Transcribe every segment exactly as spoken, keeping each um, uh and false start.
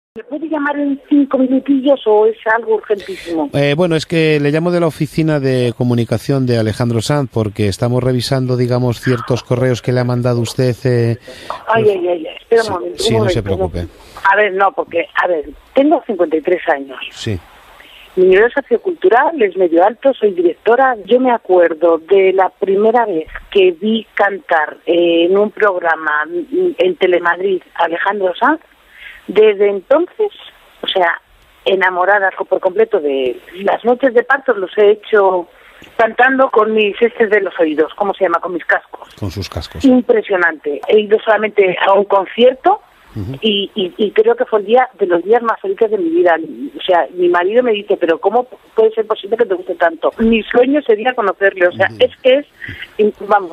¿Me puede llamar en cinco minutillos o es algo urgentísimo? Eh, bueno, es que le llamo de la oficina de comunicación de Alejandro Sanz porque estamos revisando, digamos, ciertos correos que le ha mandado usted. Eh, ay, ay, ay, ay, espera un sí, momento. Sí, un no se momento, preocupe. No. A ver, no, porque, a ver, tengo cincuenta y tres años. Sí. Mi nivel sociocultural es medio alto, soy directora. Yo me acuerdo de la primera vez que vi cantar eh, en un programa en Telemadrid a Alejandro Sanz. Desde entonces, o sea, enamorada por completo de él. Las noches de partos los he hecho cantando con mis estes de los oídos, ¿cómo se llama? Con mis cascos. Con sus cascos. Impresionante. He ido solamente a un concierto. Uh-huh. y, y, y creo que fue el día de los días más felices de mi vida. O sea, mi marido me dice, pero ¿cómo puede ser posible que te guste tanto? Mi sueño sería conocerle, o sea, uh-huh. es que es, vamos...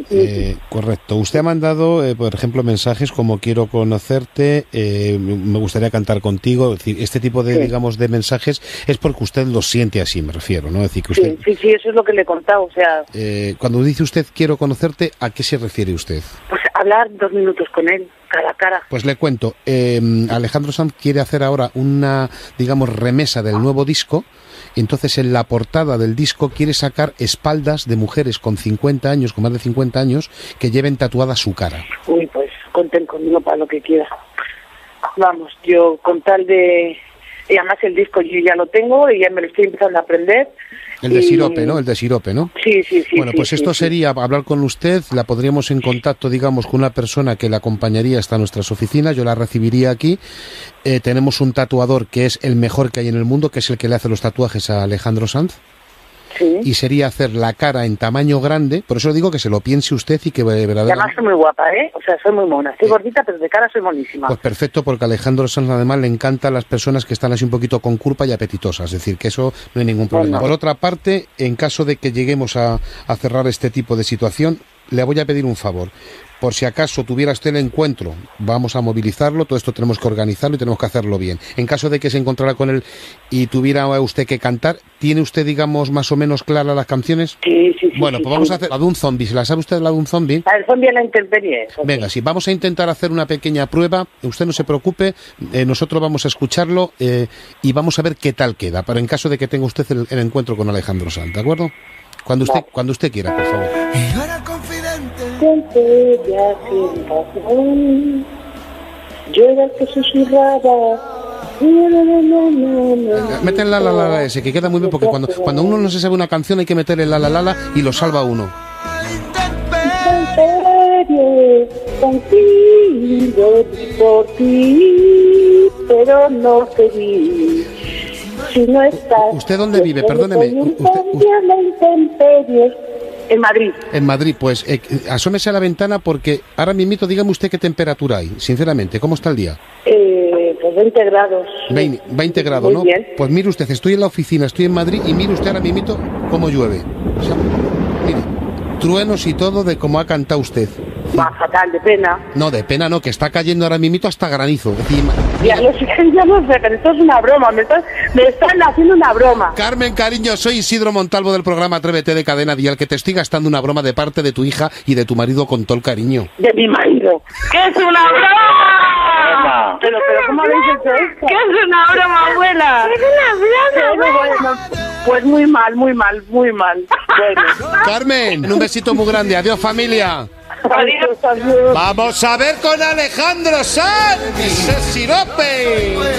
Eh, correcto. Usted ha mandado, eh, por ejemplo, mensajes como quiero conocerte, eh, me gustaría cantar contigo, es decir, este tipo de, sí. digamos, de mensajes es porque usted lo siente así, me refiero, ¿no? Es decir, que usted... Sí, sí, sí, eso es lo que le he contado, o sea... Eh, cuando dice usted quiero conocerte, ¿a qué se refiere usted? Pues hablar dos minutos con él, cara a cara. Pues le cuento, eh, Alejandro Sanz quiere hacer ahora una, digamos, remesa del nuevo disco. Entonces en la portada del disco quiere sacar espaldas de mujeres con cincuenta años, con más de cincuenta años, que lleven tatuada su cara. Uy, pues conten conmigo para lo que quiera. Vamos, yo con tal de... Y además el disco yo ya lo tengo y ya me lo estoy empezando a aprender. El de y... Sirope, ¿no? El de Sirope, ¿no? Sí, sí, sí. Bueno, pues sí, esto sí, sería hablar con usted, la podríamos en contacto, digamos, con una persona que la acompañaría hasta nuestras oficinas, yo la recibiría aquí. Eh, tenemos un tatuador que es el mejor que hay en el mundo, que es el que le hace los tatuajes a Alejandro Sanz. Sí. Y sería hacer la cara en tamaño grande, por eso digo que se lo piense usted y que verdaderamente... Además soy muy guapa, ¿eh? O sea, soy muy mona. Estoy eh, gordita, pero de cara soy monísima. Pues perfecto, porque a Alejandro Sanz además le encantan las personas que están así un poquito con culpa y apetitosas, es decir, que eso no hay ningún problema. Bueno. Por otra parte, en caso de que lleguemos a, a cerrar este tipo de situación, le voy a pedir un favor. Por si acaso tuviera usted el encuentro, vamos a movilizarlo, todo esto tenemos que organizarlo y tenemos que hacerlo bien. En caso de que se encontrara con él y tuviera usted que cantar, ¿tiene usted, digamos, más o menos claras las canciones? Sí, sí, sí. Bueno, sí, pues vamos sí. a hacer la de un zombie. ¿Se la sabe usted la de un zombie? La del zombie a la intemperie. Venga, sí, vamos a intentar hacer una pequeña prueba. Usted no se preocupe, eh, nosotros vamos a escucharlo eh, y vamos a ver qué tal queda, pero en caso de que tenga usted el, el encuentro con Alejandro Sanz, ¿de acuerdo? Cuando usted, no. cuando usted quiera, por favor. Y ahora confidente. Ya sin razón, yo era el que susurraba. Meten la la la la ese, que queda muy bien, porque cuando, cuando uno no se sabe una canción hay que meterle la la la la y lo salva uno. Contigo por ti, pero no te vi. Si no estás, ¿usted dónde vive? Perdóneme. Usted, usted... En Madrid. En Madrid, pues eh, asómese a la ventana porque ahora mismito dígame usted qué temperatura hay, sinceramente, ¿cómo está el día? Eh, pues veinte grados. veinte, veinte grados, muy ¿no? Bien. Pues mire usted, estoy en la oficina, estoy en Madrid y mire usted ahora mismito cómo llueve. O sea, mire, truenos y todo de cómo ha cantado usted. Va fatal, de pena. No, de pena no, que está cayendo ahora mismito hasta granizo. Encima. Ya lo sé, ya lo sé, pero esto es una broma, me están, me están haciendo una broma. Carmen, cariño, soy Isidro Montalvo del programa Atrévete de Cadena Dial, que te estoy gastando una broma de parte de tu hija y de tu marido con todo el cariño. De mi marido. ¡Que es una broma! Pero, pero, ¿cómo habéis hecho esto? ¡Que es una broma, abuela! ¡Es una broma, abuela! Pues muy mal, muy mal, muy mal. Bueno. Carmen, un besito muy grande. Adiós, familia. Adiós, adiós. Vamos a ver con Alejandro Sanz. Sirope.